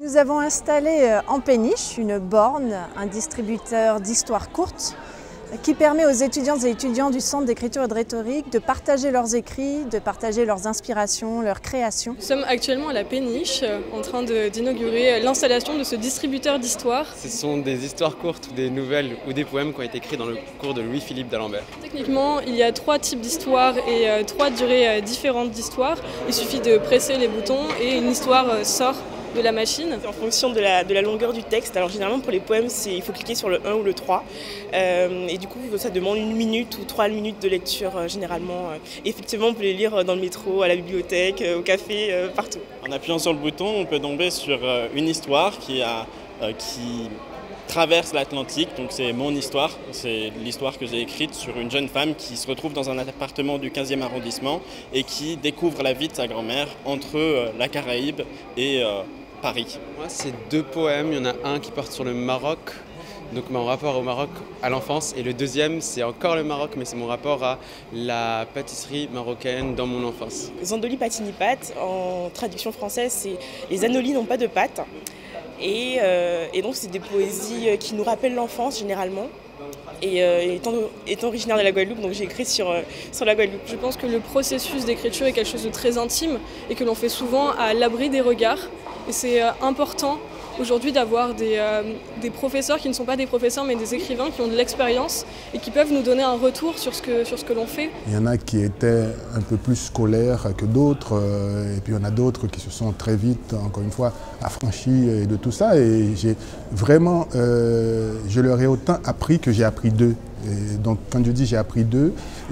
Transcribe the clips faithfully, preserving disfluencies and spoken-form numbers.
Nous avons installé en péniche une borne, un distributeur d'histoires courtes qui permet aux étudiantes et étudiants du Centre d'écriture et de rhétorique de partager leurs écrits, de partager leurs inspirations, leurs créations. Nous sommes actuellement à la péniche en train d'inaugurer l'installation de ce distributeur d'histoires. Ce sont des histoires courtes, des nouvelles ou des poèmes qui ont été écrits dans le cours de Louis-Philippe d'Alembert. Techniquement, il y a trois types d'histoires et euh, trois durées euh, différentes d'histoires. Il suffit de presser les boutons et une histoire euh, sort de la machine. En fonction de la, de la longueur du texte, alors généralement pour les poèmes il faut cliquer sur le un ou le trois euh, et du coup ça demande une minute ou trois minutes de lecture euh, généralement. Effectivement on peut les lire dans le métro, à la bibliothèque, au café, euh, partout. En appuyant sur le bouton on peut tomber sur euh, une histoire qui, a, euh, qui traverse l'Atlantique, donc c'est mon histoire, c'est l'histoire que j'ai écrite sur une jeune femme qui se retrouve dans un appartement du quinzième arrondissement et qui découvre la vie de sa grand-mère entre euh, la Caraïbe et euh, Paris. Moi, c'est deux poèmes. Il y en a un qui porte sur le Maroc, donc mon rapport au Maroc à l'enfance, et le deuxième, c'est encore le Maroc, mais c'est mon rapport à la pâtisserie marocaine dans mon enfance. Zandoli patini pâte, en traduction française, c'est les anolis n'ont pas de pâte. Et, euh, et donc c'est des poésies qui nous rappellent l'enfance généralement. Et euh, étant, étant originaire de la Guadeloupe, donc j'ai écrit sur, euh, sur la Guadeloupe. Je pense que le processus d'écriture est quelque chose de très intime et que l'on fait souvent à l'abri des regards. Et c'est euh, important aujourd'hui d'avoir des, euh, des professeurs qui ne sont pas des professeurs mais des écrivains qui ont de l'expérience et qui peuvent nous donner un retour sur ce que, sur ce que l'on fait. Il y en a qui étaient un peu plus scolaires que d'autres et puis il y en a d'autres qui se sont très vite, encore une fois, affranchis de tout ça et j'ai vraiment, euh, je leur ai autant appris que j'ai appris d'eux. Et donc quand je dis j'ai appris d'eux,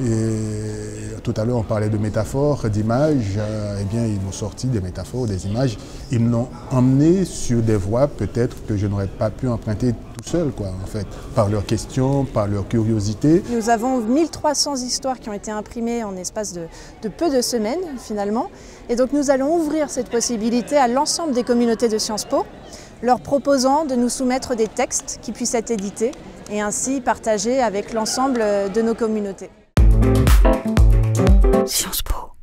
et tout à l'heure on parlait de métaphores, d'images, euh, eh bien ils m'ont sorti des métaphores, des images, ils m'ont emmené sur des voies peut-être que je n'aurais pas pu emprunter tout seul, quoi, en fait, par leurs questions, par leur curiosité. Nous avons mille trois cents histoires qui ont été imprimées en espace de, de peu de semaines finalement, et donc nous allons ouvrir cette possibilité à l'ensemble des communautés de Sciences Po, leur proposant de nous soumettre des textes qui puissent être édités et ainsi partager avec l'ensemble de nos communautés. Sciences Po.